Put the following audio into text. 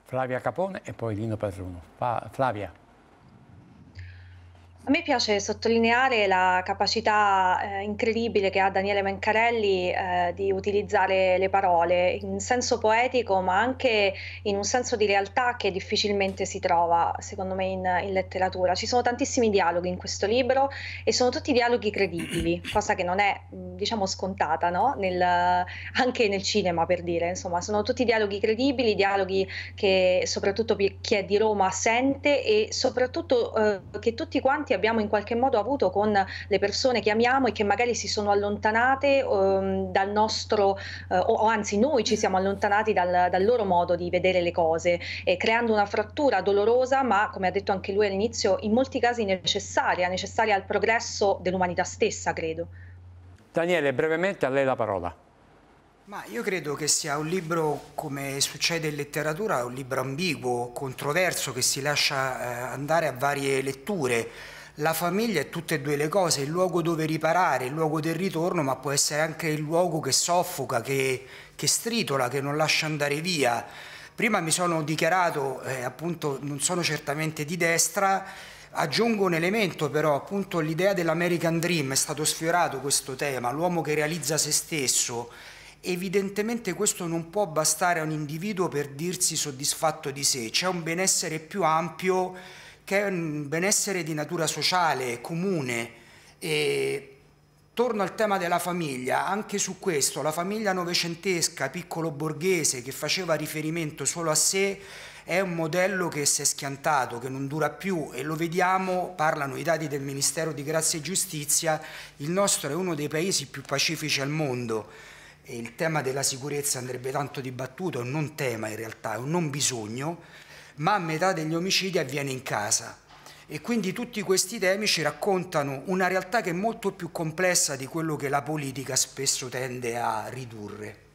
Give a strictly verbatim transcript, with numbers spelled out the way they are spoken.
Flavia Capone e poi Lino Padruno. Fa, Flavia. A me piace sottolineare la capacità, ehm, incredibile che ha Daniele Mencarelli, ehm, di utilizzare le parole in senso poetico, ma anche in un senso di realtà che difficilmente si trova, secondo me, in in letteratura. Ci sono tantissimi dialoghi in questo libro e sono tutti dialoghi credibili, cosa che non è, mhmm, diciamo scontata, no, nel anche nel cinema per dire, insomma, sono tutti dialoghi credibili, dialoghi che soprattutto pi chi è di Roma sente e soprattutto, uhm, che tutti quanti abbiamo in qualche modo avuto con le persone che amiamo e che magari si sono allontanate, uhm, dal nostro uhm, o o anzi noi ci siamo allontanati dal dal loro modo di vedere le cose, e creando una frattura dolorosa, ma come ha detto anche lui all'inizio, in molti casi necessaria, necessaria al progresso dell'umanità stessa, credo. Daniele, brevemente a lei la parola. Ma io credo che sia un libro, come succede in letteratura, un libro ambiguo, controverso, che si lascia eh, andare a varie letture. La famiglia è tutte e due le cose, il luogo dove riparare, il luogo del ritorno, ma può essere anche il luogo che soffoca, che, che stritola, che non lascia andare via. Prima mi sono dichiarato, eh, appunto, non sono certamente di destra. Aggiungo un elemento però, appunto l'idea dell'American Dream, è stato sfiorato questo tema, l'uomo che realizza se stesso. Evidentemente questo non può bastare a un individuo per dirsi soddisfatto di sé, c'è un benessere più ampio che è un benessere di natura sociale, comune. E torno al tema della famiglia, anche su questo, la famiglia novecentesca, piccolo borghese, che faceva riferimento solo a sé, è un modello che si è schiantato, che non dura più, e lo vediamo, parlano i dati del Ministero di Grazia e Giustizia, il nostro è uno dei paesi più pacifici al mondo. E il tema della sicurezza andrebbe tanto dibattuto, è un non tema in realtà, è un non bisogno, ma metà degli omicidi avviene in casa. E quindi tutti questi temi ci raccontano una realtà che è molto più complessa di quello che la politica spesso tende a ridurre.